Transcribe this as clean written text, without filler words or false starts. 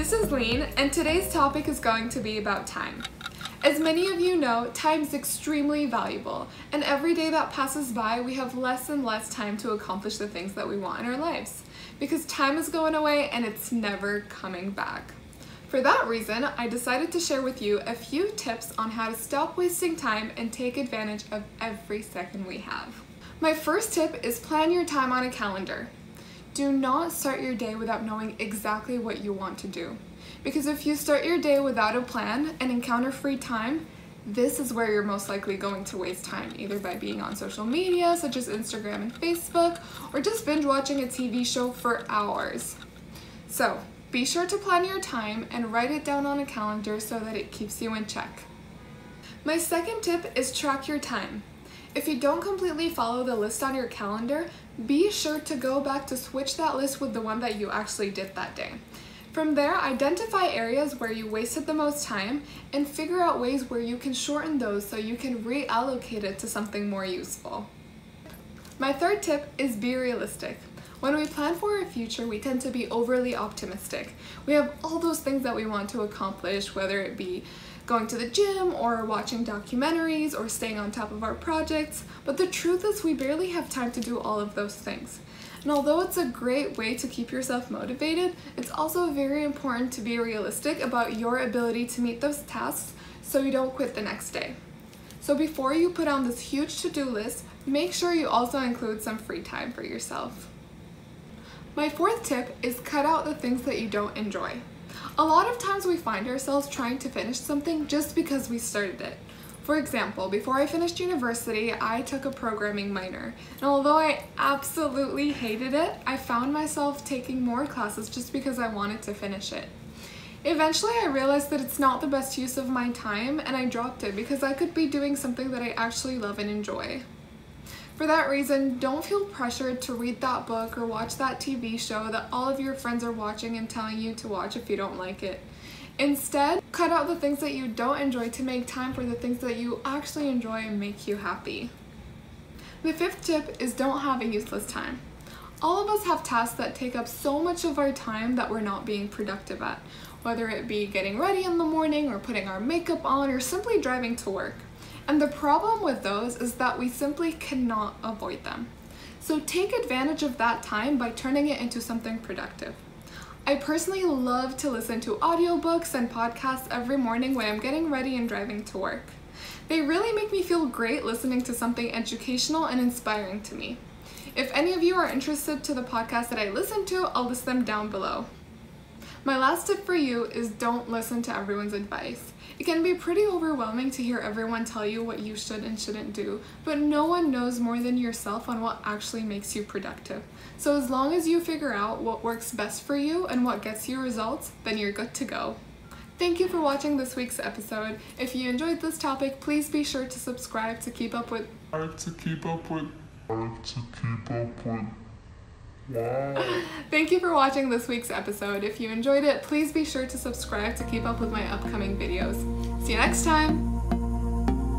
This is Lean, and today's topic is going to be about time. As many of you know, time is extremely valuable, and every day that passes by, we have less and less time to accomplish the things that we want in our lives, because time is going away and it's never coming back. For that reason, I decided to share with you a few tips on how to stop wasting time and take advantage of every second we have. My first tip is plan your time on a calendar. Do not start your day without knowing exactly what you want to do. Because if you start your day without a plan and encounter free time, this is where you're most likely going to waste time, either by being on social media such as Instagram and Facebook, or just binge watching a TV show for hours. So, be sure to plan your time and write it down on a calendar so that it keeps you in check. My second tip is track your time. If you don't completely follow the list on your calendar, be sure to go back to switch that list with the one that you actually did that day. From there, identify areas where you wasted the most time and figure out ways where you can shorten those so you can reallocate it to something more useful. My third tip is be realistic. When we plan for our future, we tend to be overly optimistic. We have all those things that we want to accomplish, whether it be going to the gym or watching documentaries or staying on top of our projects, but the truth is we barely have time to do all of those things. And although it's a great way to keep yourself motivated, it's also very important to be realistic about your ability to meet those tasks so you don't quit the next day. So before you put on this huge to-do list, make sure you also include some free time for yourself. My fourth tip is cut out the things that you don't enjoy. A lot of times we find ourselves trying to finish something just because we started it. For example, before I finished university, I took a programming minor, and although I absolutely hated it, I found myself taking more classes just because I wanted to finish it. Eventually, I realized that it's not the best use of my time, and I dropped it because I could be doing something that I actually love and enjoy. For that reason, don't feel pressured to read that book or watch that TV show that all of your friends are watching and telling you to watch if you don't like it. Instead, cut out the things that you don't enjoy to make time for the things that you actually enjoy and make you happy. The fifth tip is don't have a useless time. All of us have tasks that take up so much of our time that we're not being productive at, whether it be getting ready in the morning or putting our makeup on or simply driving to work. And the problem with those is that we simply cannot avoid them. So take advantage of that time by turning it into something productive. I personally love to listen to audiobooks and podcasts every morning when I'm getting ready and driving to work. They really make me feel great listening to something educational and inspiring to me. If any of you are interested to the podcast that I listen to, I'll list them down below. My last tip for you is don't listen to everyone's advice. It can be pretty overwhelming to hear everyone tell you what you should and shouldn't do, but no one knows more than yourself on what actually makes you productive. So as long as you figure out what works best for you and what gets you results, then you're good to go. Thank you for watching this week's episode. If you enjoyed this topic, please be sure to subscribe to keep up with Thank you for watching this week's episode. If you enjoyed it, please be sure to subscribe to keep up with my upcoming videos. See you next time!